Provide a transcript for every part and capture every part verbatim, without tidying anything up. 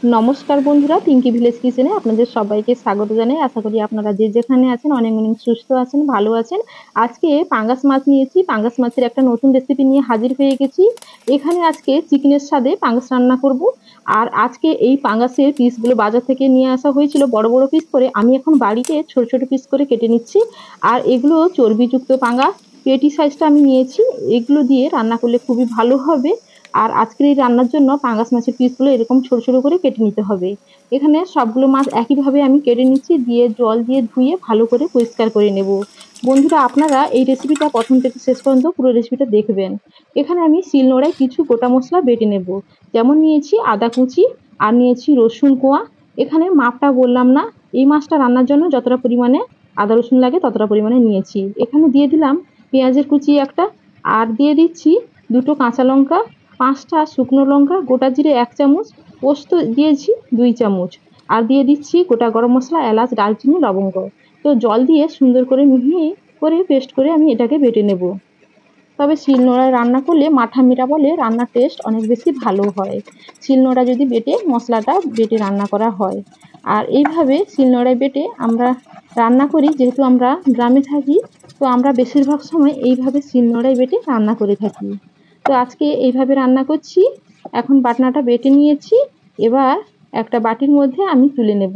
নমস্কার বন্ধুরা, পিঙ্কি ভিলেজ কিচেনে আপনাদের সবাইকে স্বাগত জানাই। আশা করি আপনারা যে যেখানে আছেন অনেক অনেক সুস্থ আছেন, ভালো আছেন। আজকে পাঙ্গাস মাছ নিয়েছি। পাঙ্গাস মাছের একটা নতুন রেসিপি নিয়ে হাজির হয়ে গেছি। এখানে আজকে চিকেনের স্বাদে পাঙ্গাস রান্না করব। আর আজকে এই পাঙ্গাসের পিসগুলো বাজার থেকে নিয়ে আসা হয়েছিল বড় বড় পিস করে। আমি এখন বাড়িতে ছোট ছোট পিস করে কেটে নিচ্ছি। আর এগুলো চর্বিযুক্ত পাঙ্গাস, পেটি সাইজটা আমি নিয়েছি। এগুলো দিয়ে রান্না করলে খুবই ভালো হবে। আর আজকের এই রান্নার জন্য পাঙ্গাস মাছের পিসগুলো এরকম ছোট ছোট করে কেটে নিতে হবে। এখানে সবগুলো মাছ একইভাবে আমি কেটে নিচ্ছি, দিয়ে জল দিয়ে ধুয়ে ভালো করে পরিষ্কার করে নেব। বন্ধুরা, আপনারা এই রেসিপিটা প্রথম থেকে শেষ পর্যন্ত পুরো রেসিপিটা দেখবেন। এখানে আমি শিলনোড়ায় কিছু গোটা মশলা বেটে নেব। যেমন নিয়েছি আদা কুচি, আর নিয়েছি রসুন কোয়া। এখানে মাপটা বললাম না, এই মাছটা রান্নার জন্য যতটা পরিমাণে আদা রসুন লাগে ততটা পরিমাণে নিয়েছি। এখানে দিয়ে দিলাম পেঁয়াজের কুচি একটা, আর দিয়ে দিচ্ছি দুটো কাঁচা লঙ্কা, পাঁচটা শুকনো লঙ্কা, গোটা জিরে এক চামচ, পোস্ত দিয়েছি দুই চামচ, আর দিয়ে দিচ্ছি গোটা গরম মশলা, এলাচ, দারচিনি, লবঙ্গ। তো জল দিয়ে সুন্দর করে মিহি করে পেস্ট করে আমি এটাকে বেটে নেব। তবে শিলনোড়ায় রান্না করলে মাঠামিরা বলে রান্নার টেস্ট অনেক বেশি ভালো হয়, শিলনোড়া যদি বেটে মশলাটা বেটে রান্না করা হয়। আর এইভাবে শিলনোড়ায় বেটে আমরা রান্না করি, যেহেতু আমরা গ্রামে থাকি, তো আমরা বেশিরভাগ সময় এইভাবে শিলনোড়ায় বেটে রান্না করে থাকি। তো আজকে এইভাবে রান্না করছি। এখন বাটনাটা বেটে নিয়েছি, এবার একটা বাটির মধ্যে আমি তুলে নেব।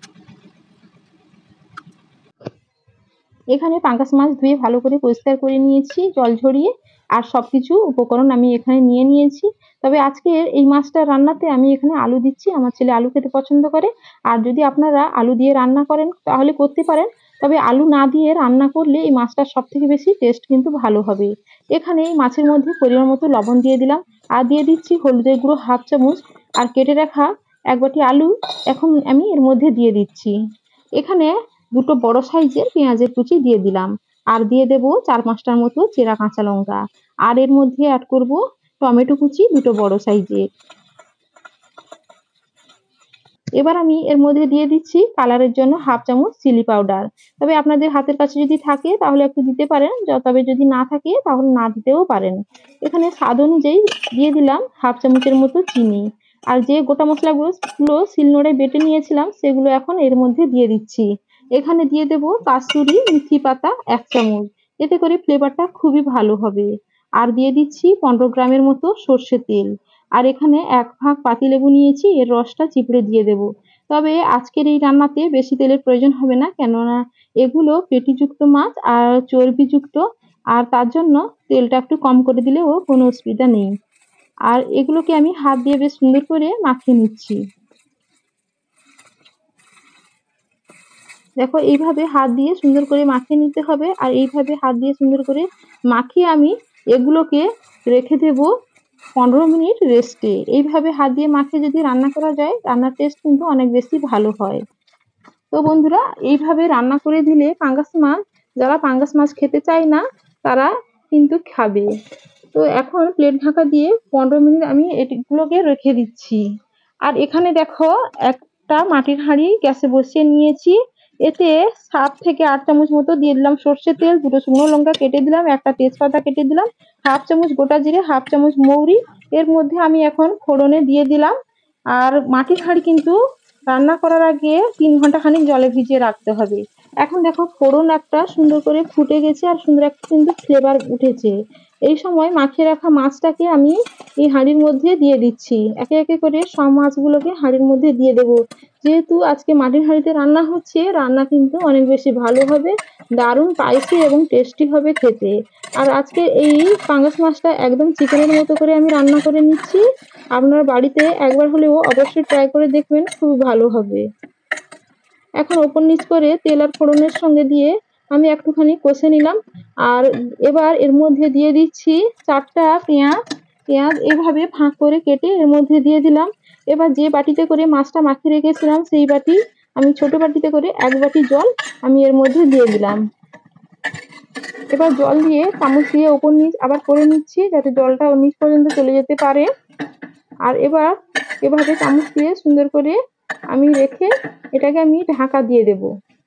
এখানে পাঙ্গাস মাছ ধুয়ে ভালো করে পরিষ্কার করে নিয়েছি জল ঝরিয়ে, আর সবকিছু উপকরণ আমি এখানে নিয়ে নিয়েছি। তবে আজকে এই মাছটা রান্নাতে আমি এখানে আলু দিচ্ছি, আমার ছেলে আলু খেতে পছন্দ করে। আর যদি আপনারা আলু দিয়ে রান্না করেন তাহলে করতে পারেন, তবে আলু না দিয়ে রান্না করলে এই মাছটা সব থেকে বেশি টেস্ট কিন্তু ভালো হবে। এখানে এই মাছের মধ্যে পরিমাণ মতো লবণ দিয়ে দিলাম, আর দিয়ে দিচ্ছি হলুদের গুঁড়ো হাফ চামচ, আর কেটে রাখা এক বাটি আলু এখন আমি এর মধ্যে দিয়ে দিচ্ছি। এখানে দুটো বড় সাইজের পেঁয়াজের কুচি দিয়ে দিলাম, আর দিয়ে দেব চার পাঁচটার মতো চেরা কাঁচা লঙ্কা, আর এর মধ্যে অ্যাড করব টমেটো কুচি দুটো বড় সাইজের। এবার আমি এর মধ্যে দিয়ে দিচ্ছি কালারের জন্য হাফ চামচ চিলি পাউডার। তবে আপনাদের হাতের কাছে যদি থাকে তাহলে একটু দিতে পারেন, তবে যদি না থাকে তাহলে না দিতেও পারেন। এখানে স্বাদ অনুযায়ী দিয়ে দিলাম হাফ চামচের মতো চিনি, আর যে গোটা মশলাগুলো শিলনোড়ায় বেটে নিয়েছিলাম সেগুলো এখন এর মধ্যে দিয়ে দিচ্ছি। এখানে দিয়ে দেব কাসুরি মেথি পাতা এক চামচ, এতে করে ফ্লেভারটা খুবই ভালো হবে। আর দিয়ে দিচ্ছি পনেরো গ্রামের মতো সর্ষের তেল, আর এখানে এক ভাগ পাতিলেবু নিয়েছি, এর রসটা চিপড়ে দিয়ে দেব। তবে আজকের এই রান্নাতে বেশি তেলের প্রয়োজন হবে না, কেননা এগুলো পেটিযুক্ত মাছ আর চর্বিযুক্ত, আর তার জন্য তেলটা একটু কম করে দিলেও কোনো অসুবিধা নেই। আর এগুলোকে আমি হাত দিয়ে বেশ সুন্দর করে মাখিয়ে নিচ্ছি। দেখো, এইভাবে হাত দিয়ে সুন্দর করে মাখিয়ে নিতে হবে, আর এইভাবে হাত দিয়ে সুন্দর করে মাখিয়ে আমি এগুলোকে রেখে দেব পনেরো মিনিট রেস্টে। এইভাবে হাত দিয়ে মাখিয়ে যদি রান্না করা যায় রান্নার টেস্ট কিন্তু অনেক বেশি ভালো হয়। তো বন্ধুরা, এইভাবে রান্না করে দিলে পাঙ্গাস মাছ, যারা পাঙ্গাস মাছ খেতে চায় না তারা কিন্তু খাবে। তো এখন প্লেট ঢাকা দিয়ে পনেরো মিনিট আমি এগুলোকে রেখে দিচ্ছি। আর এখানে দেখো, একটা মাটির হাঁড়ি গ্যাসে বসিয়ে নিয়েছি। এতে সাত থেকে আট চামচ মতো দিয়ে দিলাম সর্ষের তেল, দুটো শুকনো লঙ্কা কেটে দিলাম, একটা তেজপাতা কেটে দিলাম, হাফ চামচ গোটা জিরে, হাফ চামচ মৌরি। এর মধ্যে আমি এখন ফোড়নে দিয়ে দিলাম। আর মাটির হাঁড়ি কিন্তু রান্না করার আগে তিন ঘন্টা খানিক জলে ভিজিয়ে রাখতে হবে। এখন দেখো ফোড়ন একটা সুন্দর করে ফুটে গেছে, আর সুন্দর একটা কিন্তু ফ্লেভার উঠেছে। এই সময় মাখিয়ে রাখা মাছটাকে আমি এই হাঁড়ির মধ্যে দিয়ে দিচ্ছি। একে একে করে সব মাছগুলোকে হাঁড়ির মধ্যে দিয়ে দেব। যেহেতু আজকে মাটির হাঁড়িতে রান্না হচ্ছে, রান্না কিন্তু অনেক বেশি ভালো হবে, দারুণ স্পাইসি এবং টেস্টি হবে খেতে। আর আজকে এই পাঙ্গাস মাছটা একদম চিকেনের মতো করে আমি রান্না করে নিচ্ছি। আপনার বাড়িতে একবার হলেও অবশ্যই ট্রাই করে দেখবেন, খুব ভালো হবে। এখন ওপর নিচ করে তেল আর ফোড়নের সঙ্গে দিয়ে আমি একটুখানি কষে নিলাম। আর এবার এর মধ্যে দিয়ে দিচ্ছি চারটা পেঁয়াজ। পেঁয়াজ এভাবে ফাঁক করে কেটে এর মধ্যে দিয়ে দিলাম। এবার যে বাটিতে করে মাছটা মাখিয়ে রেখেছিলাম সেই বাটি, আমি ছোট বাটিতে করে এক বাটি জল আমি এর মধ্যে দিয়ে দিলাম। এবার জল দিয়ে চামচ দিয়ে ওপর নিচ আবার করে নিচ্ছি, যাতে জলটা নিচ পর্যন্ত চলে যেতে পারে। আর এবার এভাবে চামচ দিয়ে সুন্দর করে আমি রেখে এটাকে আমি ঢাকা দিয়ে দেব।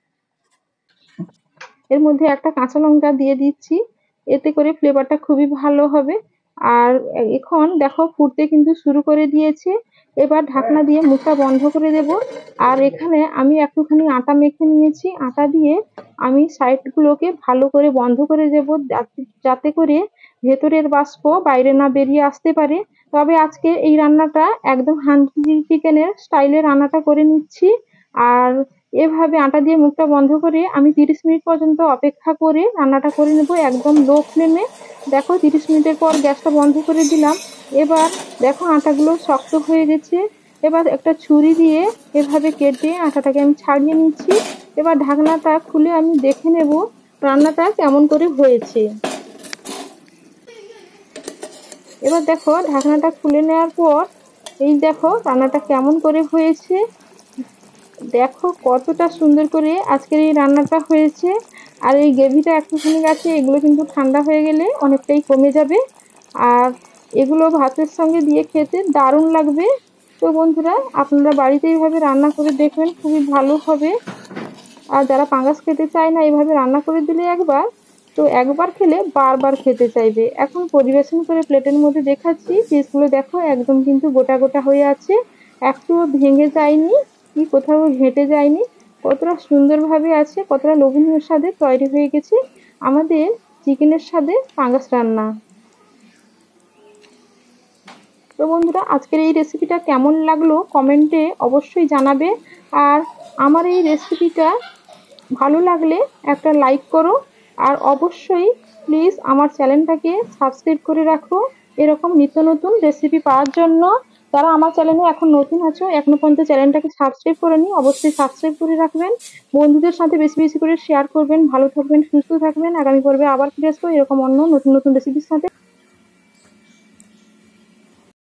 এর মধ্যে একটা কাঁচা লঙ্কা দিয়ে দিচ্ছি, এতে করে ফ্লেভারটা খুবই ভালো হবে। আর এখন দেখো ফুটতে কিন্তু শুরু করে দিয়েছে। এবার ঢাকনা দিয়ে মুখটা বন্ধ করে দেব। আর এখানে আমি একটুখানি আটা মেখে নিয়েছি। আটা দিয়ে আমি সাইডগুলোকে ভালো করে বন্ধ করে দেব, যাতে করে ভেতরের বাষ্প বাইরে না বেরিয়ে আসতে পারে। তবে আজকে এই রান্নাটা একদম হান্ডি চিকেনের স্টাইলে রান্নাটা করে নিচ্ছি। আর এভাবে আটা দিয়ে মুখটা বন্ধ করে আমি তিরিশ মিনিট পর্যন্ত অপেক্ষা করে রান্নাটা করে নেব একদম লো ফ্লেমে। দেখো তিরিশ মিনিটের পর গ্যাসটা বন্ধ করে দিলাম। এবার দেখো আটাগুলো শক্ত হয়ে গেছে। এবার একটা ছুরি দিয়ে এভাবে কেটে আটাটাকে আমি ছাড়িয়ে নিচ্ছি। এবার ঢাকনাটা খুলে আমি দেখে নেব রান্নাটা কেমন করে হয়েছে। এবার দেখো ঢাকনাটা খুলে নেওয়ার পর এই দেখো রান্নাটা কেমন করে হয়েছে। দেখো কতটা সুন্দর করে আজকের এই রান্নাটা হয়েছে। আর এই গ্রেভিটা একটুখানি আছে, এগুলো কিন্তু ঠান্ডা হয়ে গেলে অনেকটাই কমে যাবে। আর এগুলো ভাতের সঙ্গে দিয়ে খেতে দারুণ লাগবে। তো বন্ধুরা আপনারা বাড়িতে এইভাবে রান্না করে দেখবেন, খুবই ভালো হবে। আর যারা পাঙ্গাস খেতে চায় না, এইভাবে রান্না করে দিলে একবার, তো একবার খেলে বারবার খেতে চাইবে। এখন পরিবেশন করে প্লেটের মধ্যে দেখাচ্ছি। পিসগুলো দেখো একদম কিন্তু গোটা গোটা হয়ে আছে, একটুও ভেঙে যায়নি, কি কোথাও ঘেঁটে যায়নি। কতটা সুন্দরভাবে আছে, কতটা লোভনীয় স্বাদে তৈরি হয়ে গেছে আমাদের চিকেনের স্বাদে পাঙ্গাস রান্না। তো বন্ধুরা আজকের এই রেসিপিটা কেমন লাগলো কমেন্টে অবশ্যই জানাবে। আর আমার এই রেসিপিটা ভালো লাগলে একটা লাইক করো। আর অবশ্যই প্লিজ আমার চ্যানেলটাকে সাবস্ক্রাইব করে রাখো এরকম নিত্য নতুন রেসিপি পাওয়ার জন্য। যারা আমার চ্যানেলে এখন নতুন আছো, এখনো পর্যন্ত চ্যানেলটাকে সাবস্ক্রাইব করেনি, অবশ্যই সাবস্ক্রাইব করে রাখবেন। বন্ধুদের সাথে বেশি বেশি করে শেয়ার করবেন। ভালো থাকবেন, সুস্থ থাকবেন। আগামী পর্বে আবার ফিরে আসবো এরকম অন্য নতুন নতুন রেসিপির সাথে।